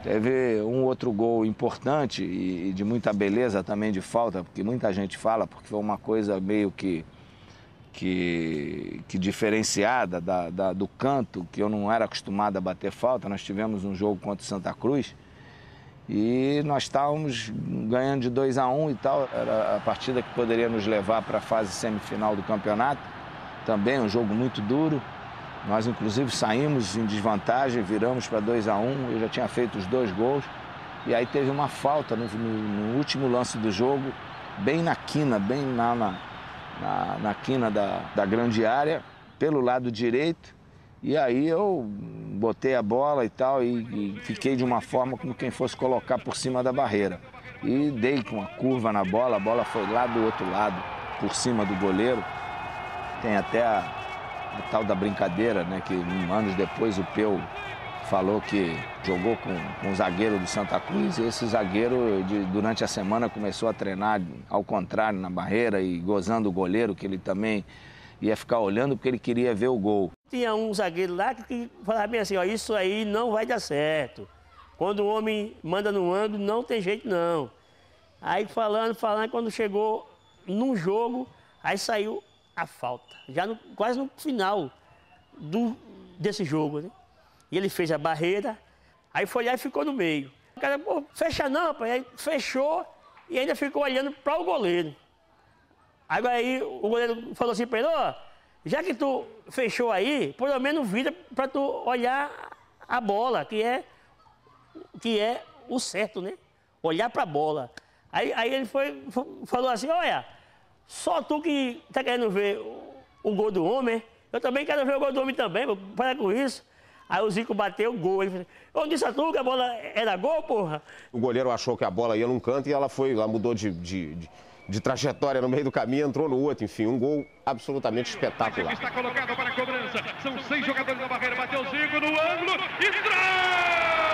Teve um outro gol importante e de muita beleza também de falta, porque muita gente fala, porque foi uma coisa meio que diferenciada do canto, que eu não era acostumado a bater falta. Nós tivemos um jogo contra o Santa Cruz e nós estávamos ganhando de 2-1 e tal. Era a partida que poderia nos levar para a fase semifinal do campeonato. Também um jogo muito duro. Nós, inclusive, saímos em desvantagem, viramos para 2-1. Eu já tinha feito os 2 gols. E aí teve uma falta no último lance do jogo, bem na quina, bem na quina da grande área, pelo lado direito. E aí eu botei a bola e tal e fiquei de uma forma como quem fosse colocar por cima da barreira. E dei com uma curva na bola, a bola foi lá do outro lado, por cima do goleiro. Tem até a tal da brincadeira, né, que anos depois o Peu falou que jogou com o zagueiro do Santa Cruz e esse zagueiro durante a semana começou a treinar ao contrário na barreira e gozando o goleiro, que ele também ia ficar olhando porque ele queria ver o gol. Tinha um zagueiro lá que falava bem assim, ó, isso aí não vai dar certo. Quando o homem manda no ângulo, não tem jeito não. Aí falando, quando chegou num jogo, aí saiu a falta, já quase no final desse jogo, né? E ele fez a barreira, aí foi lá e ficou no meio. O cara, pô, fecha não, rapaz. Aí fechou e ainda ficou olhando para o goleiro. Aí o goleiro falou assim para ele, ó, já que tu fechou aí, pelo menos vira para tu olhar a bola, que é o certo, né? Olhar para a bola. Aí ele falou assim, olha, só tu que tá querendo ver o gol do homem, eu também quero ver o gol do homem também, para com isso. Aí o Zico bateu o gol, ele falou, eu disse a tu que a bola era gol, porra? O goleiro achou que a bola ia num canto e ela mudou de trajetória no meio do caminho, entrou no outro, enfim, um gol absolutamente espetacular. Está colocado para a cobrança, são 6 jogadores na barreira, bateu o Zico no ângulo, entrou!